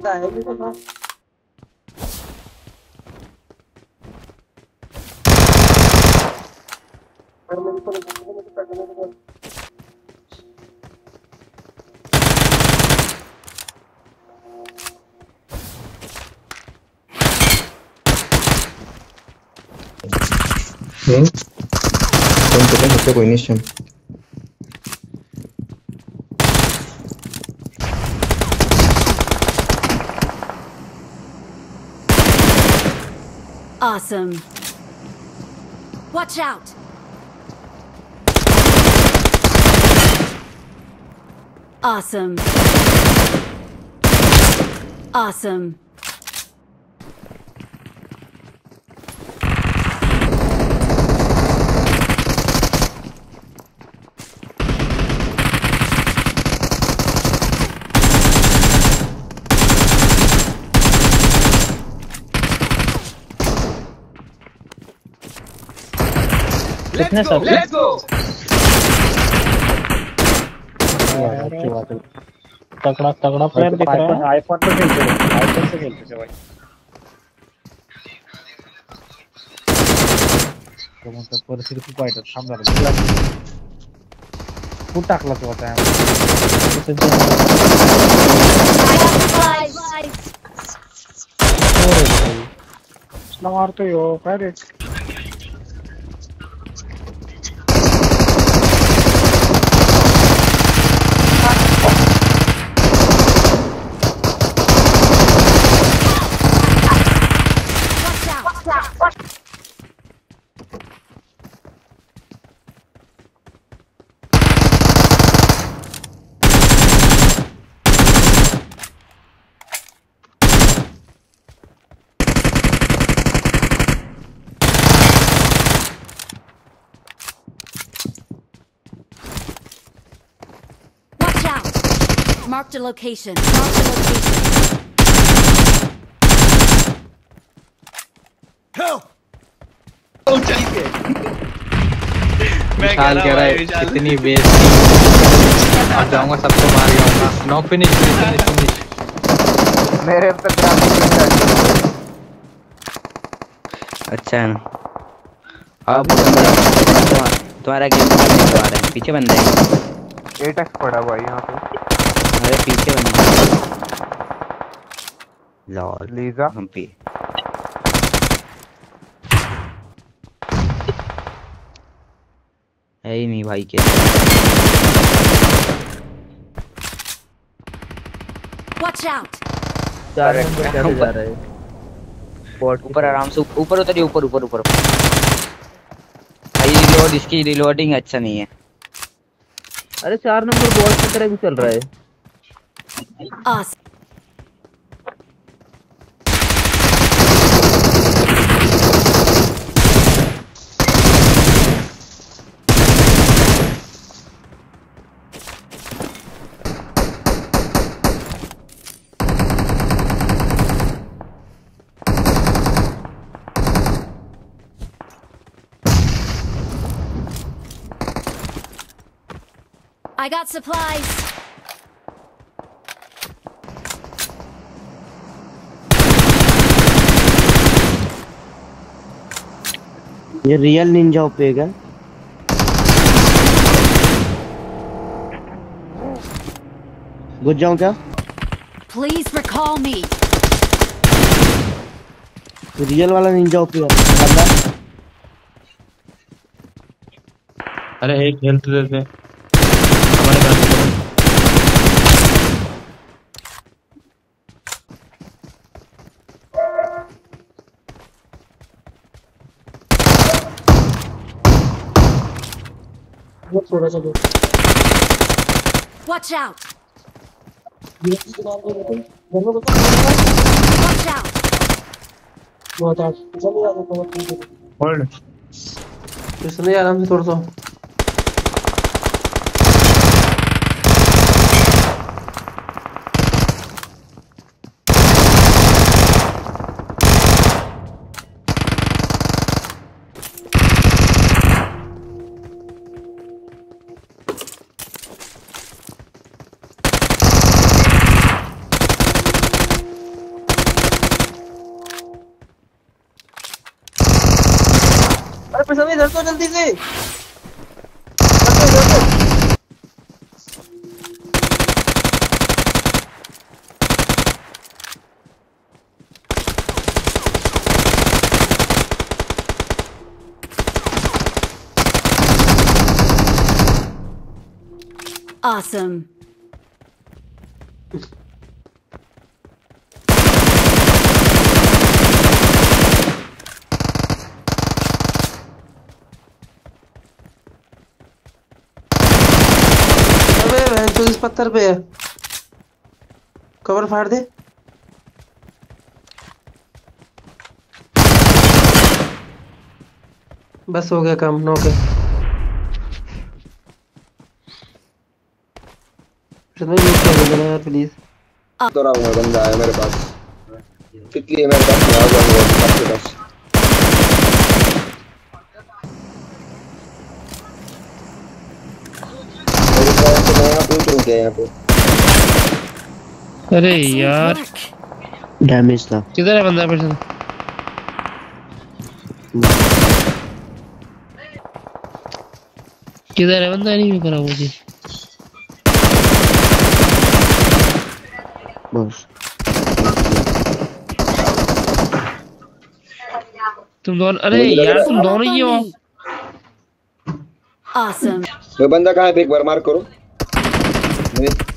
कोई नहीं Awesome. Watch out. Awesome. Awesome. Let's go! Let's go! तगड़ा तगड़ा प्लेयर दिख रहा है। आईफोन पे खेलते हैं, आईफोन से खेलते थे भाई। तो मतलब परिस्थिती खूप वाईट आहे, थांब जरा खूप टाकला तो आता मारतोय हो काय रे। Marked a location. Marked a location. Help! मैं कह रहा है इतनी बेइज्जती अब जाऊंगा सबको मार जाऊंगा। नॉक फिनिश मेरे अब तक ग्राफिक अच्छा है ना। अब तुम्हारा गेम करने आ रहा है, पीछे बंदा है। 8x पड़ा भाई यहाँ पे। अरे पीछे बंदा लॉर्ड लीजा हम पे है ही नहीं भाई के। Watch out. 4 नंबर कैसे जा रहा है? ऊपर आराम से ऊपर उतरिए, ऊपर ऊपर ऊपर भाई। रिलोड इसकी रिलोडिंग अच्छा नहीं है। अरे 4 नंबर बॉल की तरह भी चल रहा है। Awesome. I got supplies. ये रियल निंजा ओपेगा। घुस जाऊं क्या? Please recall me. रियल वाला निंजा ओपेगा बंदा। अरे एक हेल्थ दे दे हमारे पास। थोड़ा सा दो। Watch out. Watch out. Hold इसलिए आराम से थोड़ा सा। पे समय इधर तो जल्दी से Awesome. तो इस पत्थर पे है कवर फाड़ दे बस हो गया काम नौ के यार प्लीज तो रहा हूँ बंदा है मेरे पास कितनी है मेरे पास मैं आ जाऊंगा आपके पास मेरे पास तो मैं यहाँ पूछ रहा हूँ क्या यहाँ पे अरे यार डैमेज था किधर है बंदा पर्सन किधर है बंदा नहीं करा मुझे बस तुम दोनों अरे यार तुम दोनों ही हो Awesome. वो बंदा कहाँ है एक बार मार करो